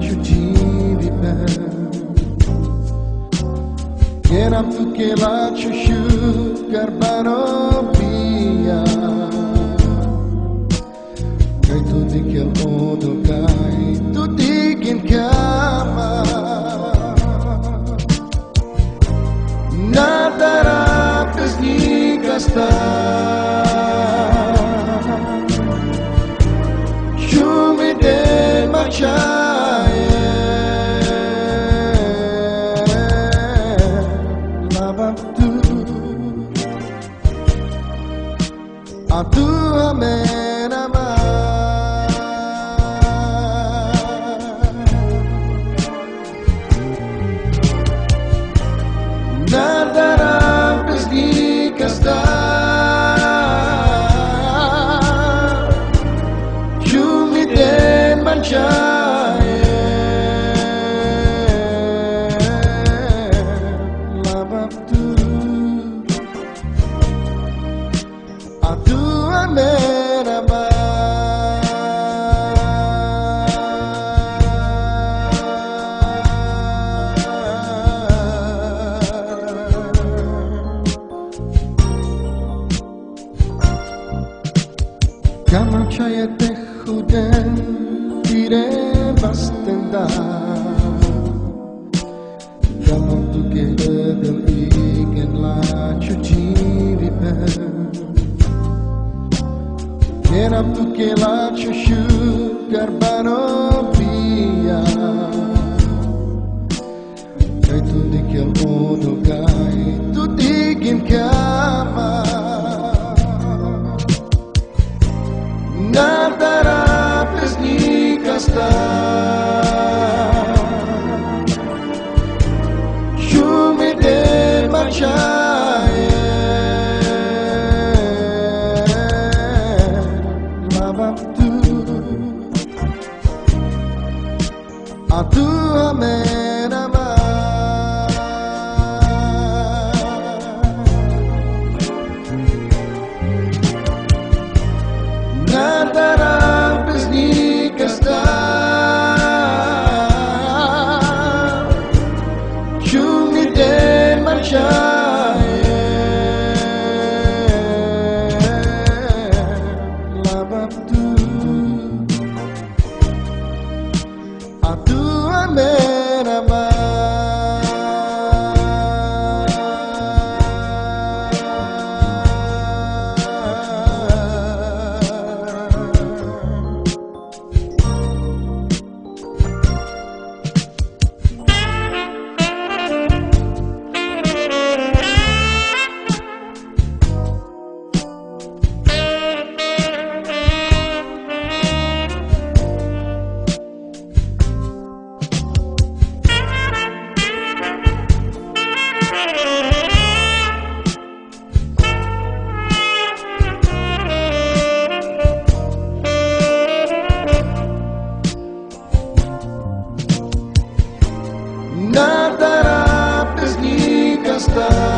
ciucini per che nam tu che la ciusciu carbano via kai tu di che modo kai tu di che cama nada pesni casta ciumi del marciaie lava tu a Tuha Meraw nada pesni casta ciumi del marciaie lava tu a Tuha Meraw Kama chaya te juden tire bastenda Kama tu ke del igen la chuchiri pe Kenam tu ke la chushu carbano via Kai tu di ke modo kai tu digin kama nada pesni casta ciumi del marciaie lava tu a Tuha Meraw nada pesni casta ciumi del marciaie lava tu a Tuha Meraw nada pesni casta